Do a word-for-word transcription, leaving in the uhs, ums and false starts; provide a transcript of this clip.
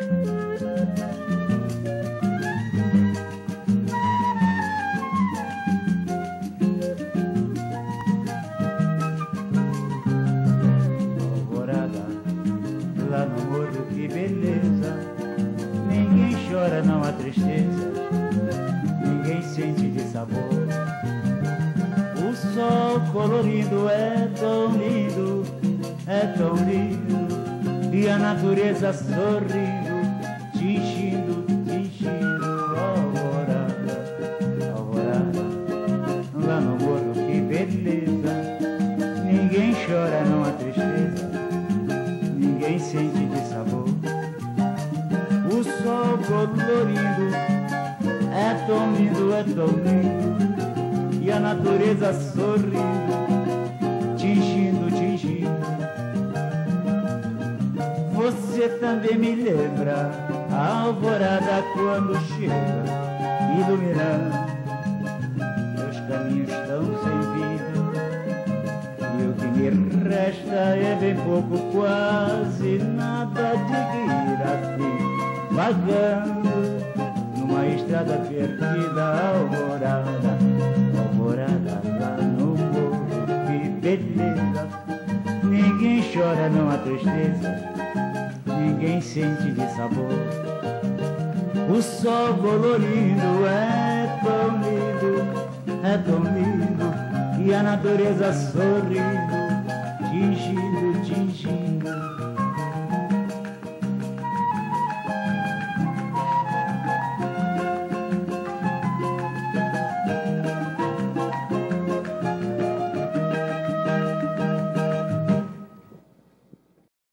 Lá no morro, que beleza, ninguém chora, não há tristeza, ninguém sente de sabor. O sol colorido é tão lindo, é tão lindo, e a natureza sorrindo, tingindo, tingindo. Alvorada, alvorada, lá no morro, que beleza, ninguém chora, não há tristeza, ninguém sente de sabor. O sol colorido é tão lindo, é tão lindo, e a natureza sorrindo, tingindo, tingindo. Você também me lembra a alvorada quando chega, iluminando meus caminhos tão sem vida. E o que me resta é bem pouco, quase nada de ir assim, vagando numa estrada perdida. Alvorada, alvorada, lá no morro, que beleza, ninguém chora, não há tristeza, ninguém sente de sabor. O sol colorido é tão lindo, é tão lindo, e a natureza sorrindo, tingindo, tingindo.